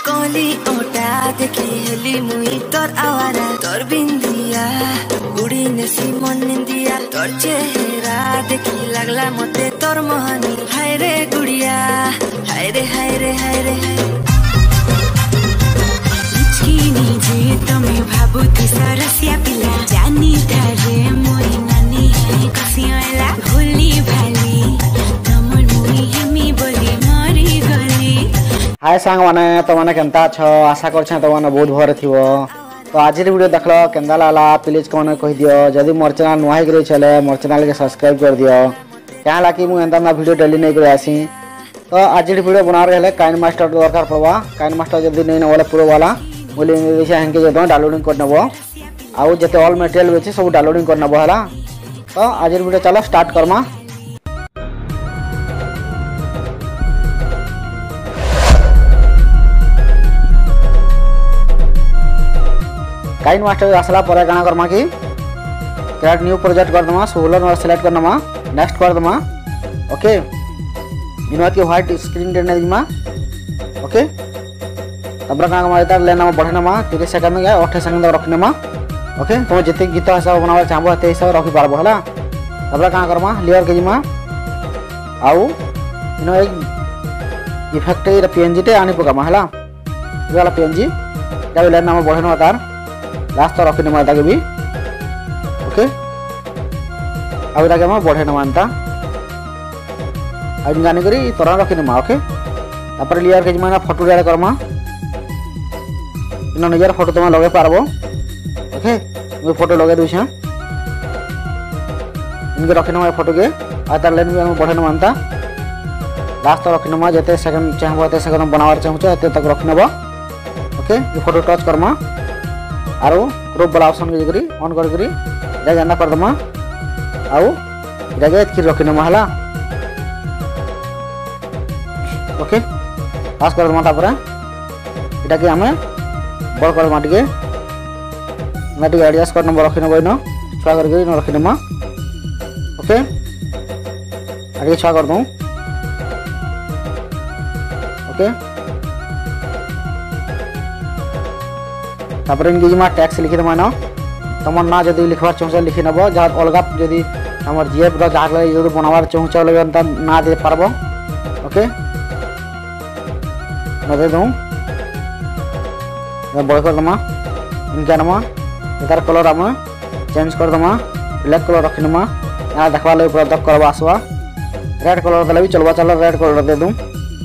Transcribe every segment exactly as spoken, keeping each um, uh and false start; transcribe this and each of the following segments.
कली ओटा देखी हेली मुई तोर आवारा तोर बिंदिया उड़ी नेसी मन निंदिया तोर चेहरा देखी लगला मते तोर मोहनी हाय रे गुड़िया हाय रे हाय रे हाय रे इचकी जे तमे भाबुती सरसिया पिला जानी थारे मोई नानी है कसियाला भूली भाली तमर मुई हेमी बोली मरी गली। हाय सांग माने तो माने केनता छ आशा करछे तो माने बहुत भरे थिवो। तो आज वीडियो देखलो केंदा लाला प्लीज कोने कहि दियो जदी मोर चैनल नुहाई करे चले मोर चैनल के सब्सक्राइब कर दियो क्या लाकी मु एंदा ना वीडियो डेली नहीं करे आसी। तो आज वीडियो बना रहे काइन मास्टर दरकार पड़वा काइन मास्टर जदी नहीं न वाला प्रो वाला बोले विषय हंके जदो डाउनलोडिंग कर नबो आउ जते ऑल मटेरियल बेचे सब डाउनलोडिंग कर नबो हला। तो आज वीडियो चलो स्टार्ट करमा। काइन मास्टर आसला पर गाना करमा कि क्रिएट न्यू प्रोजेक्ट कर दमा सोलर और सिलेक्ट करनमा नेक्स्ट कर दमा ओके इनवा की व्हाइट स्क्रीन देने दिमा ओके तबरा का कमा इतार लेना बढ़ेनमा तीस सेकंड या अठाईस सेकंड रखनेमा ओके तुम जते गीत हिसाब बनावा चाहबो ते हिसाब रखि पारबो हला। तबरा का करमा लेयर के जिमा आउ इनो एक इफेक्ट रे पीएनजी टे आनी पकामा हला ये वाला पीएनजी या लेयर नाम बढ़ेनमा तार लास्ट तो रखने माता के भी ओके अब इटा के हम बढ़े न मानता अब गाने करी तोरा रखने मा ओके तापर लेयर के जमाना फोटो डाल करमा इन निजर फोटो तुम लगे पारबो ओके मैं फोटो लगे दूछ इनके रखने मा फोटो के आ तार लेन भी हम बढ़े न मानता लास्ट तो रखने मा जते सेकंड चाहबो ते सेकंड बनावर चाहू ते तक रखने बा ओके ये फोटो टच करमा आरो ग्रुप वाला ऑप्शन के जगरी ऑन कर करी जा जाना कर दमा आउ जगह एतकी रखिन महला ओके पास कर दमा तापर एटा के हमें बड़ कर दमा टिके ना टिके एडजस्ट कर नंबर रखिन बइनो छुआ कर करी न रखिन मा ओके आगे छुआ कर दऊ ओके तापर इनके जिमा टैक्स लिखि दमा न तमन ना जदी लिखबार चाहू लिखि नबो जा अलगा जदी हमर जीएफ रो जा ले जदी बनावार चाहू चाहू लगन त ना दे पारबो ओके न दे दऊ मैं बड़ कर दमा इनका नमा इधर कलर हम चेंज कर दमा ब्लैक कलर रखनमा आ देखबा ले पूरा तक करबा आसवा रेड कलर दले भी चलबा चल रेड कलर दे दऊ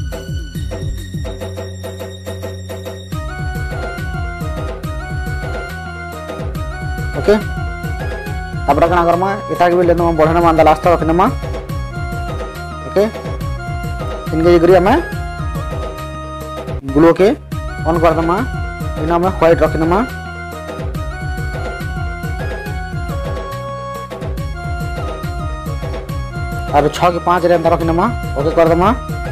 ओके तब कना करमा इता के भी लेनो बढ़ना मांदा लास्ट रखने मा ओके इनके जगरी हमें ग्लो के ऑन कर दमा इना में व्हाइट रखने मा और छह के पाँच रे अंदर रखने मा ओके कर दमा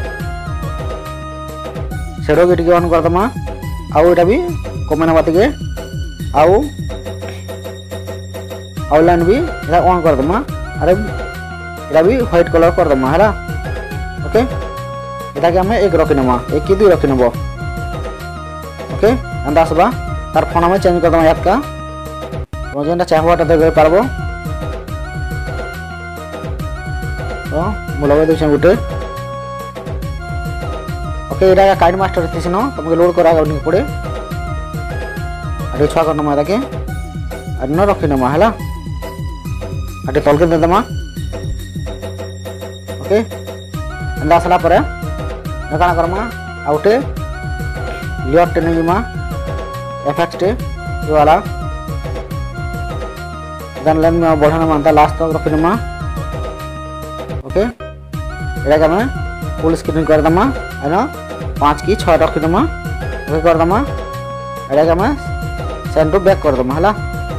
शेडो के ऑन कर दमा आउ एटा भी कमेना बात के आउ आउटलाइन भी इधर ऑन कर दमा अरे इधर भी व्हाइट कलर कर दमा है ओके इधर के हमें एक रखने मा एक की दो रखने बो ओके अंदाज बा तार फोन में चेंज कर दमा ऐप का मुझे ना चाहवा ता दे पारबो तो मुलवे दे गुटे ओके इधर काइन मास्टर थिसनो तुमके लोड करा गनी पड़े अरे छुआ कर नमा के अन्न रखने मा है अटे तल के दमा ओके अंदा सला पर नकाना करमा आउटे लेयर टेने जिमा एफएक्स टे ये वाला दन लेन में बढ़ाना मानता लास्ट तक रखने मा ओके एटा का मैं फुल स्क्रीन कर दमा है ना पाँच की छह रखने मा ओके कर दमा एटा का मैं सेंड टू बैक कर दमा हला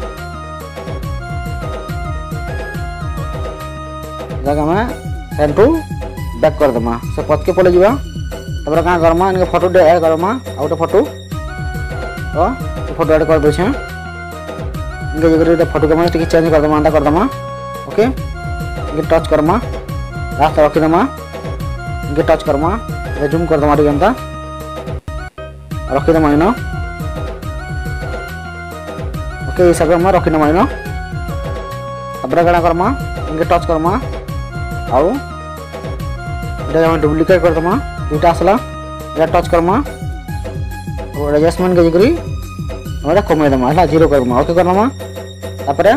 जगह में सेंड टू बैक कर दमा से पद के पले जीवा तबरा का करमा इनके फोटो दे ऐड करमा आउट फोटो तो फोटो ऐड कर देछे इनके जगह फोटो के मैं टिक चेंज कर दमा अंदा कर दमा ओके इनके टच करमा लास्ट रख दमा इनके टच करमा जूम कर दमा टिक अंदा रखिदेमा इन ओके हिसाब से रखिदेमा इन तापर कण करमा इनके टच करमा आउ इटा हम डुप्लीकेट करदमा दुटा आसला इटा टच करमा और एडजस्टमेंट के जगरी हमरा कमे दमा हला जीरो करमा ओके करनमा तापर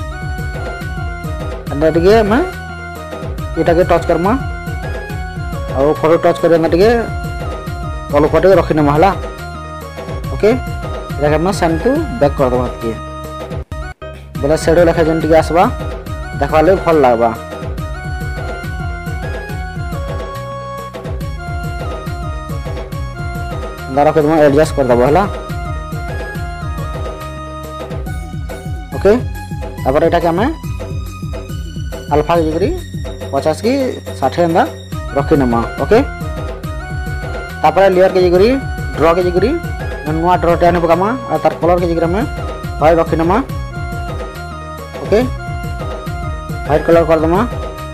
अंदर टिके मैं इटा के टच करमा और फोटो टच कर अंदर टिके तल पटे रखिनेमा हला ओके इटा के मैं सेंड टू बैक कर दमा के बोले शेडो लेखा जन टिके आसबा देखा ले भल लागबा अंदर के तुम एडजस्ट कर दबो हला ओके तापर एटा के हमें अल्फा के जगरी पचास की साठ अंदर रखी नमा ओके तापर लेयर के जगरी ड्रॉ के जगरी नुआ ड्रॉ टेन पकामा और तार कलर के जगरी में व्हाइट रखी नमा ओके व्हाइट कलर कर दमा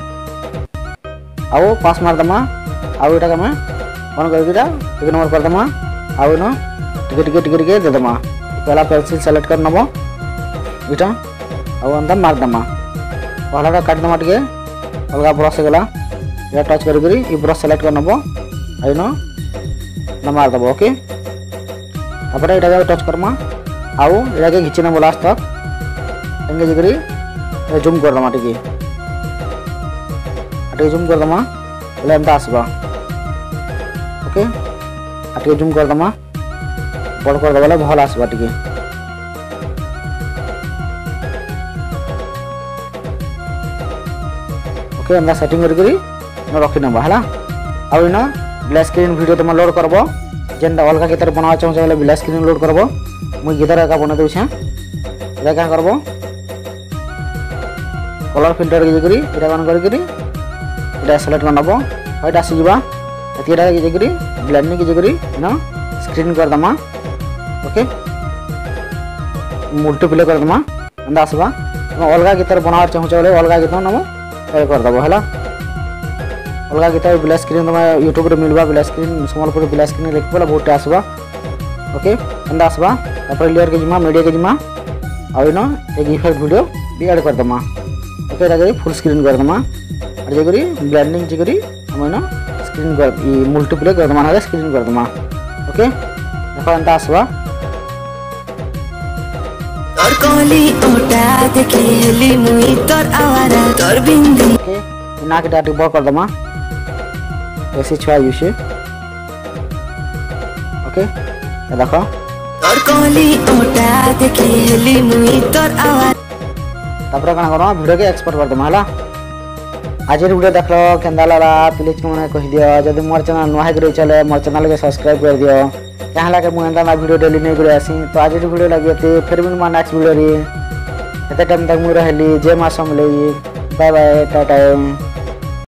आओ पास मार दमा आओ एटा के मैं ऑन करके इटा एक नंबर कर दमा आओ न टिके टिके टिके टिके दे दमा पहला पेंसिल सेलेक्ट कर नबो इटा आओ अंदर मार दमा पहला का काट दमा टिके अलगा ब्रश गला या टच कर करी ई ब्रश सेलेक्ट कर नबो आई न न मार दबो ओके तापर एटा के टच करमा आओ एटा के घिचिना बोला लास्ट तक एंगे जगरी जूम कर दमा टिके आटे जूम कर दमा बोले एंता आसबा ओके आटे जूम कर दमा बड़ कर दबले भल आसबा टिके ओके एंता सेटिंग कर करी न रखि नबा हला आ इना ब्लैक स्क्रीन वीडियो तुम लोड करबो जेंदा अलगा गिटार बनावा चाहू बोले ब्लैक स्क्रीन लोड करबो मुई गिटार का बना देउ छे एटा का करबो कलर फिल्टर के जगरी इटा बन कर करी इटा सेलेक्ट कर नबो व्हाइट आसी जबा एतिरा के जगरी ब्लेंडिंग के जगरी ना स्क्रीन कर दमा ओके मल्टीप्ले कर दमा अंदा आसबा तुम अलगा गिटार बनावा चाहू बोले अलगा गिटार नमो ए कर दबो हला अलगा गिटार ब्लैक स्क्रीन तुम यूट्यूब रे मिलबा black screen Sambalpur black screen लिख बोला बहुत आसबा ओके अंदा आसबा तापर लेयर के जिमा मीडिया के जिमा और ना एक इफेक्ट वीडियो भी ऐड कर दमा ओके जगरी फुल स्क्रीन कर दमा और जगरी ब्लेंडिंग जगरी हम ना स्क्रीन कर ई मल्टीप्ले कर दमा ना स्क्रीन कर दमा ओके देखो अंता आसबा तोर कोली ओटा देखी हेली मुई तोर आवारा तोर बिंदी ओके ना के डाटी बॉल कर दमा ऐसे छुआ यूशे ओके देखो तोर कोली ओटा देखी हेली मुई तोर आवारा तापर कना करमा वीडियो के एक्सपोर्ट कर दमा हला आज वीडियो देखलो केंदा लाला प्लीज मने कहि दियो जदी मोर चैनल नया करे चले मोर चैनल के सब्सक्राइब कर दियो कहां लागे मु एंदा ना वीडियो डेली नहीं करे आसी तो आज वीडियो लागे फिर भी नेक्स्ट वीडियो रे एते टाइम तक मु रहली जय मां समले बाय बाय टाटा।